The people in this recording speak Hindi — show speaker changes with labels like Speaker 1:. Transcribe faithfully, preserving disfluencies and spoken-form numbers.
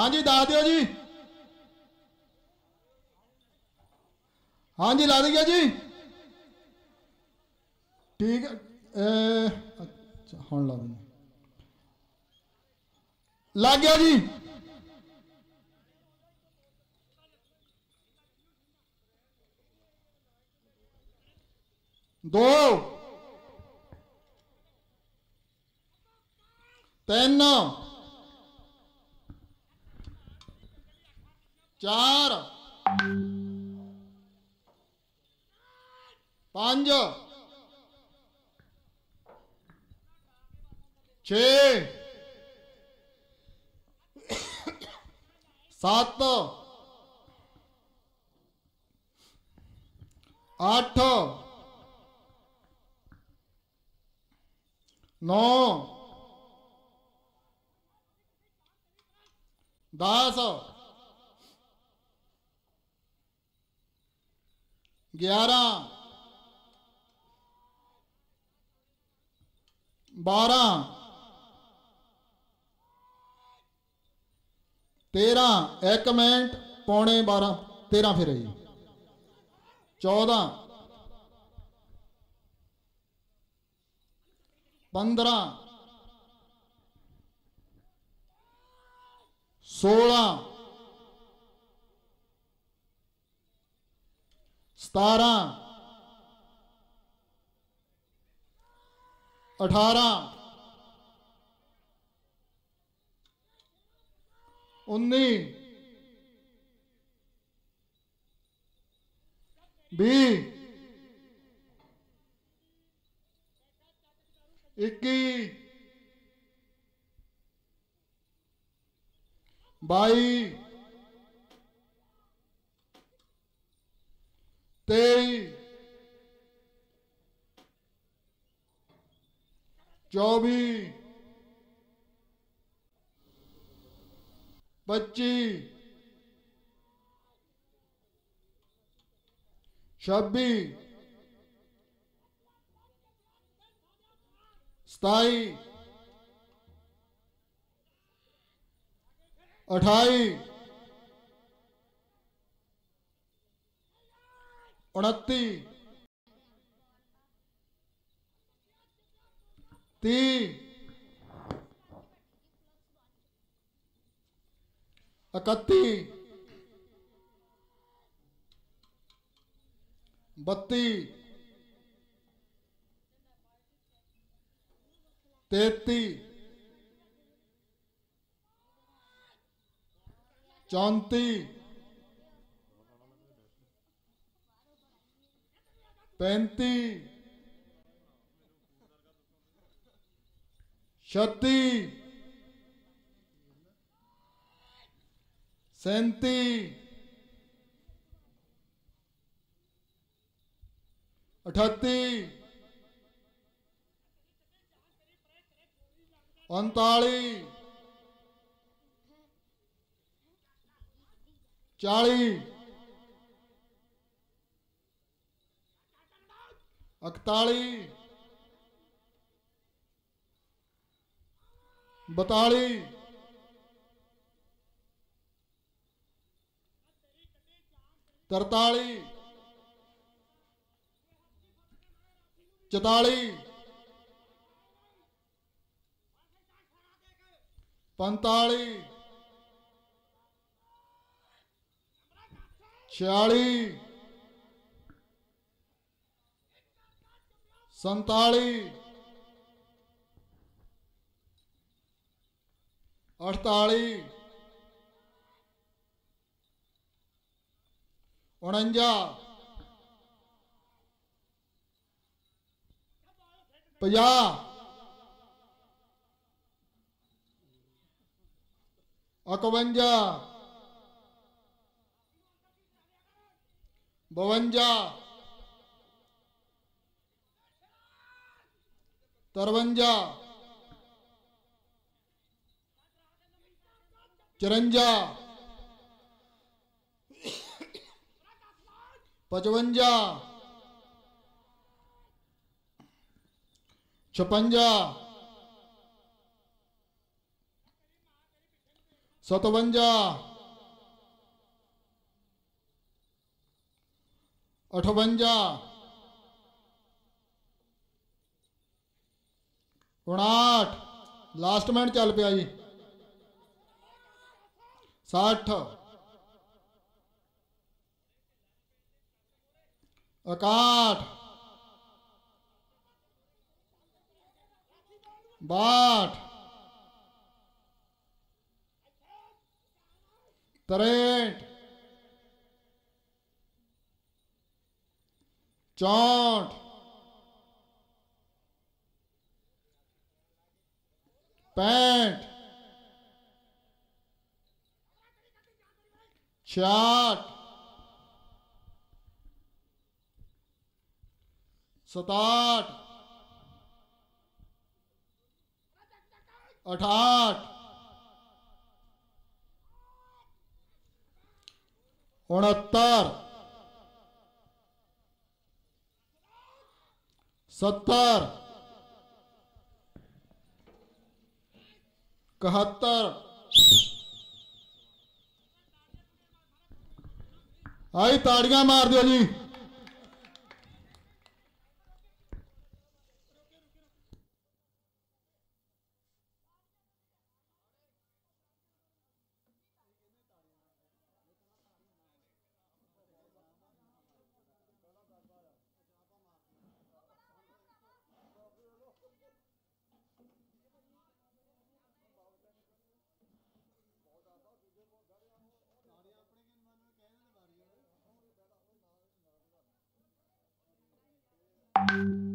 Speaker 1: हाँ जी दस दियो जी। हाँ जी ला दिया जी। ठीक है अच्छा हम ला देंगे। लग गया जी। दो तीन चार पांच छे सात आठ नौ दस ग्यारह बारह तेरह एक मिनट पौने बारह तेरह फिर जी चौदह पंद्रह सोलह सतारह अठारह उन्नीस बीस इक्कीस बाईस तेईस चौबीस पच्चीस छब्बीस सताईस अठाईस उनतीस तीस इकतीस बत्तीस तैतीस चौंतीस पैंतीस छत्तीस सैंतीस अठतीस उनतालीस चालीस इकतालीस बतालीस तरतालीस चौतालीस पैंतालीस छियालीस सैंतालीस अड़तालीस उनंजा पचास इकवंजा बवंजा तरवंजा चरंजा पचवंजा छपंजा सतवंजा अठवंजा उनाठ लास्ट मिनट चल पिया जी साठ इकाठ बाट त्रेंठ चौंठ पैंठ छियाठ सताठ अठाठ उनहत्तर सत्तर इकहत्तर आई ताड़ियां मार दो जी।
Speaker 2: you